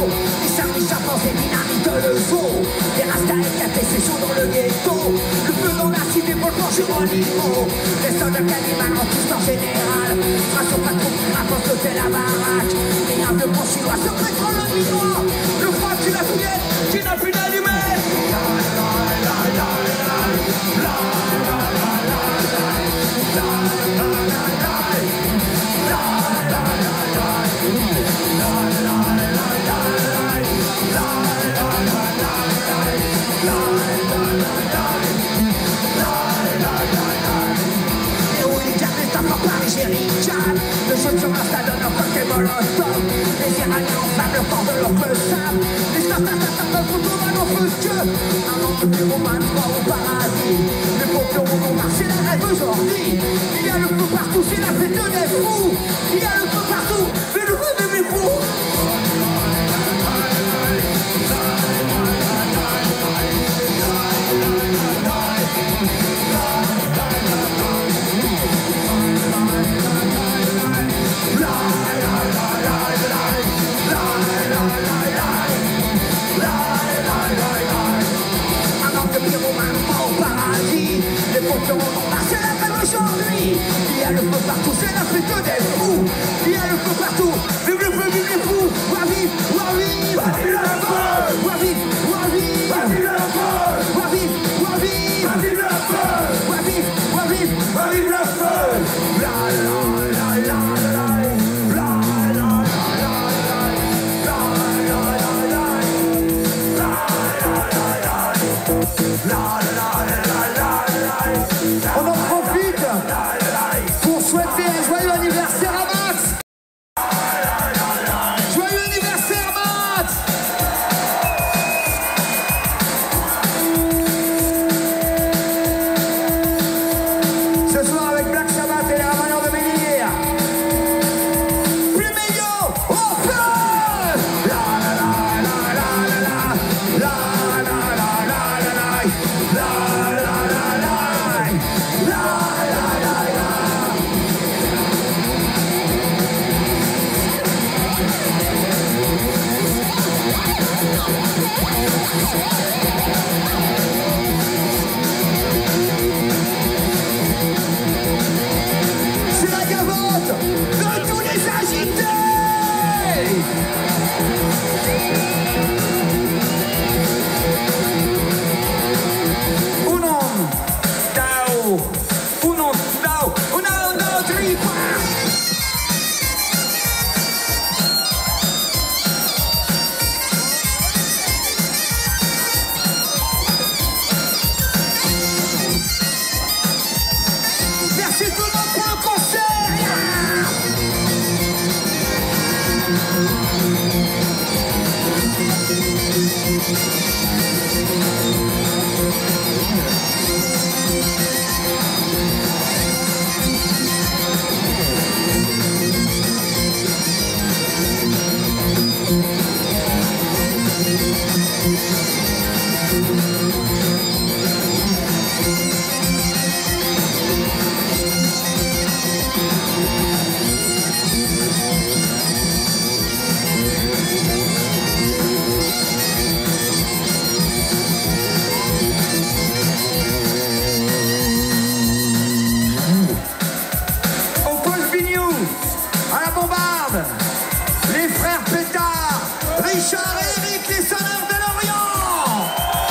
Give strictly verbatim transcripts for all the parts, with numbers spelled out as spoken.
Les services chimpanzés dynamitent le zoo. Les rastas éclatés, c'est chaud dans le ghetto. Le feu dans la cité pour le plancher au niveau. Les soldats cannibales en tous en général. Ration pas trop qui rapporte l'hôtel à baraque. Et un vieux bon chinois se prêtant le minois. Le froid tu la fouillette, tu n'as plus d'allumette. La la la la la la la la la la la le jeune sur l'insta donne leur cocktail molotov. Les Iraniens enflamment le corps de leur feu sable. Les stars d'un photo d'un en feu que un an de pyromane croit au paradis. Les paupions vont marcher la rêve aujourd'hui. Il y a le feu partout, c'est la fête des fous. Il y a le feu partout, mais le feu de mes fous. Il y a le feu partout, c'est la fête des fous. Il y a le feu partout, vive le feu, vive les fous. Waviv, waviv, waviv le feu. Waviv, waviv, waviv le feu. Waviv, waviv, waviv le feu. Waviv, waviv, waviv le feu. La la la la la la la la la. On en profite pour souhaiter un joyeux anniversaire à Max. Joyeux anniversaire Max. Ce soir avec Black Sabbath et les Ramoneurs de Menhir. Plumeillo au feu. La la la la la la la la la la la la la. C'est la gavotte de tous les agités. Uno, dao, uno, dao, uno, dos, tres, cuatro. Merci tout le monde pour le concert. Les frères Pétard, Richard et Eric, les sonneurs de l'Orient.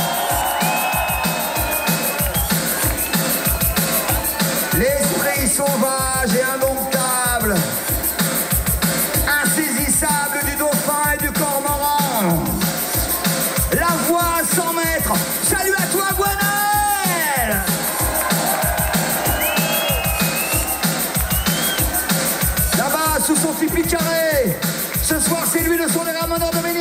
L'esprit sauvage et indomptable, insaisissable du dauphin et du cormoran. La voix à cent mètres, salut à toi Gwenel. Là-bas, sous son tipi carré, ce soir c'est lui le son des Ramoneurs de Menhir.